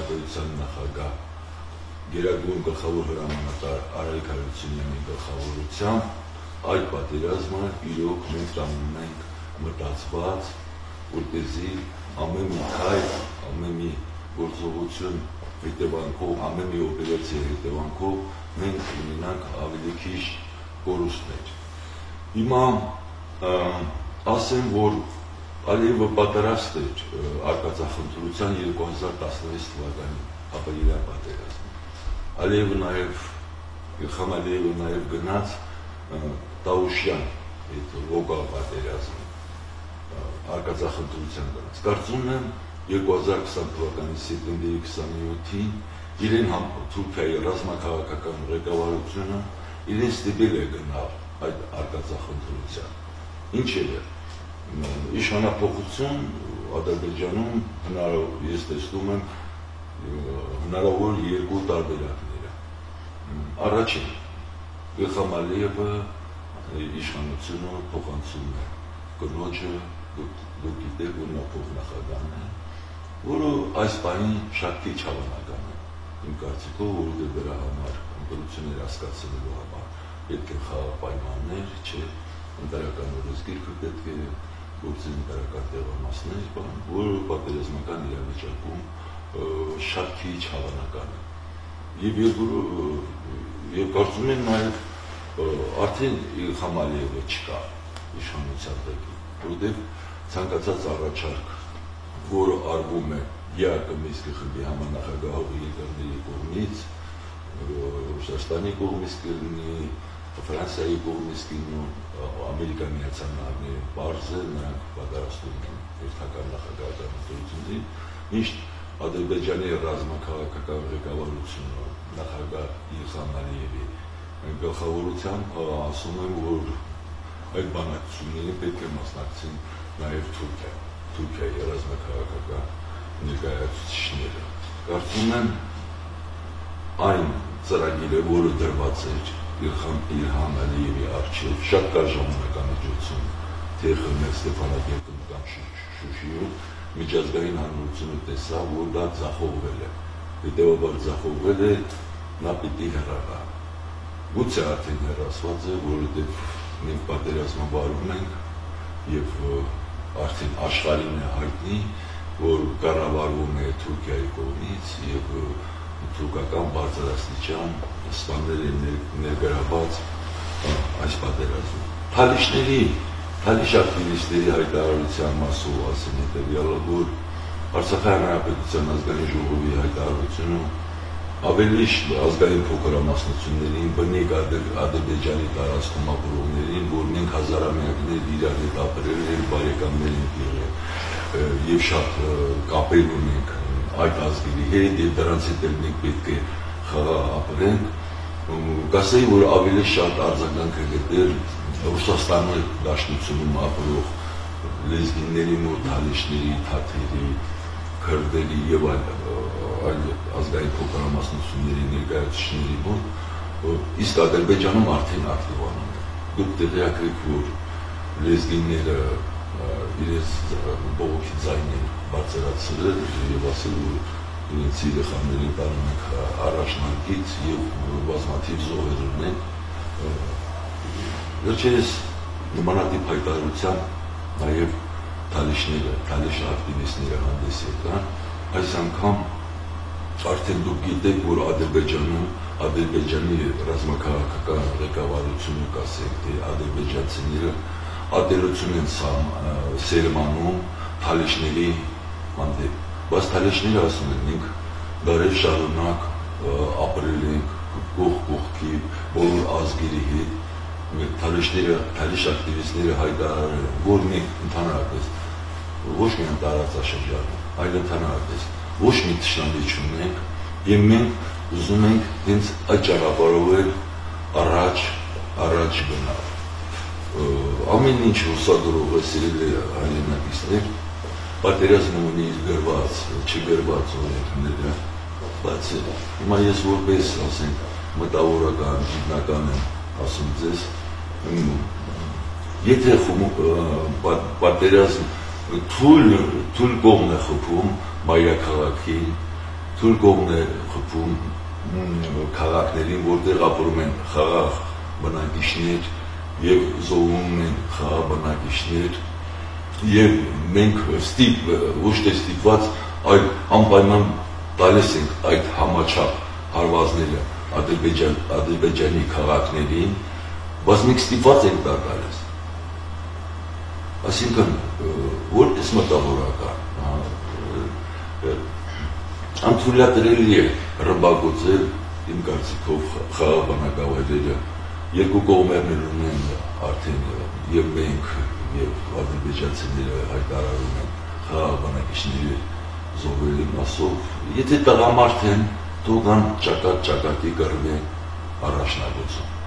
պետության նախագահ Գերագույն գլխավոր հրամանատար Արայիկ Հարությունյանի գլխավորությամբ այդ պատերազմը իրոք մենք տանում ենք մտածված, որպեսզի ամեն մի քայլ, ամեն մի գործողություն հետևանքով, ամեն մի օպերացիա հետևանքով մենք ունենանք ավելի քիչ կորուստներ։ Հիմա ասեմ, որ Ալիևը պատրաստ էր արկածախնդրության 2016 թվականի ապրիլյան պատերազմին։ Ալիևը նաև գնաց Տաուշյան այդ Լոգալ պատերազմին, արկածախնդրության գնաց։ Կարծում եմ 2020 թվականի սեպտեմբերի 27-ին իրեն Թուրքիայի ռազմաքաղաքական ղեկավարությունը իրեն ստիպել է գնալ այդ արկածախնդրության։ Ինչեր է իշխանափոխություն Ադրբեջանում ես տեսնում եմ հնարավոր երկու տարբերակները։ Առաջին, Իլհամ Ալիևը իշխանությունը փոխանցում է կնոջը, դուք գիտեք, որ նա փոխնախագահն է, որը այս պահին շատ քիչ հավանական է։ Իմ կարծիքով, որովհետև դրա համար ընտրություններ հասկացնելու համար պետք է խաղաղ պայմաններ, չէ, ընտրական օրենսգիրքը պետք է գործի ընտրական տեղամասներ, որը պատերազմական իրավիճակում շատ քիչ հավանական է։ Եվ կարծում եմ նաև արդեն Իլհամ Ալիևը չկա իշխանության ղեկին, որովհետև ցանկացած առաջարկ, որը արվում է ԵԱԿ Մինսկի խմբի համանախագահողի երկրների կողմից, Ռուսաստանի կողմից կլինի, Ֆրանսիայի կողմից կլինի, Ամերիկայի Միացյալ Նահանգների պարզ է, նրանք պատրաստում են հերթական նախագահական ընտրություններին, միշտ Ադրբեջանի ռազմաքաղաքական ղեկավարությունը նախագահ Իլհամ Ալիևի գլխավորությամբ ասում եմ, որ այդ բանակցություններին պետք է մասնակցեն նաև Թուրքիայի ռազմաքաղաքական ներկայացուցիչները։ Կարծում եմ այն ծրագիրը, որը դրված էր Իլհամ Ալիևի առջև, շատ կար ժամանակամիջոցում, թե խմել Ստեփանակերտում կամ Շուշիում, միջազգային հանրությունը տեսավ, որ դա ձախողվել է, հետևաբար ձախողվել է, նա պիտի հեռանա։ Գուցե արդեն հեռացված է, որովհետև մենք պատերազմը վարում ենք և արդեն աշխարհին է հայտնի, որ կառավարվում է Թուրքիայի կողմից և թուրքական բարձրաստիճան սպաներ են ներգրավված այս պատերազմում։ Թալիշ ակտիվիստների հայտարարության մասով ասեմ հետևյալը, որ Արցախի Հանրապետության ազգային ժողովի հայտարարությունը ավելի ազգային փոքրամասնություններին, բնիկ Ադրբեջանի տարածքում ապրողներին, որ մենք հազարամյակներ իրար հետ ապրել ենք, բարեկամներ ենք եղել և շատ կապեր ունենք այդ ազգերի հետ և դրանց հետ էլ մենք պետք է խաղաղ ապրենք, կասեի, որ ավելի շատ արձագանք է գտել Ռուսաստանի դաշնությունում ապրող լեզգինների մոտ, թալիշների, թաթերի, քրդերի և այլ ազգային փոքրամասնությունների ներկայացուցիչների մոտ, իսկ Ադրբեջանում արդեն ակտիվանում է։ Դուք տեղյակ եք, որ լեզգինները իրենց բողոքի ձայն են բարձրացրել և ասել, որ իրենց երեխաներին տանում ենք առաջնակից և բազմաթիվ զոհեր ունեն։ Վերջերս նմանատիպ հայտարարությամբ նաև թալիշ ակտիվիստները հանդես եկան, այս անգամ արդեն դուք գիտեք, որ Ադրբեջանի ռազմաքաղաքական ղեկավարությունը, կասենք, թե ադրբեջանցիները ատելություն են սերմանում թալիշների հանդեպ, բայց թալիշները ասում են, մենք դարեր շարունակ ապրել ենք կողք կողքի բոլոր ազգերի հետ, թալիշ ակտիվիստները հայտարարել են, որ մենք ընդհանրապես ոչ միայն տարածաշրջանում, այլ ընդհանրապես ոչ մի թշնամի չունենք և մենք ուզում ենք հենց այդ ճանապարհով էլ առաջ գնալ։ Ամեն ինչ ուսադրող է սիրելի հայրենակիցներ, պատերազմը ունի իր գրված, չգրված օրենքները, բայց հիմա ես որպես, ասենք, մտավորական, գիտնական եմ ասում ձեզ, եթե պատերազմ թույլ կողմ է խփում մայրաքաղաքին, թույլ կողմն է խփում քաղաքներին, որտեղ ապրում են խաղաղ բնակիչներ եւ զոհում են խաղաղ բնակիչներ եւ մենք ոչ թե ստիպված, այլ անպայման տալիս ենք այդ համաչափ հարվածները Ադրբեջանի քաղաքներին, բայց մենք ստիպված ենք դա տալիս։ Այսինքն, որպես մտավորական, անթույլատրելի է ռմբակոծել իմ կարծիքով խաղաղ բնակավայրերը, երկու կողմերն ունեն արդեն եւ մենք եւ ադրբեջանցիները հայտարարում են խաղաղ բնակիչների զոհերի մասով, եթե տղամարդ են, թող կան ճակատի կռվի առաջնագծում։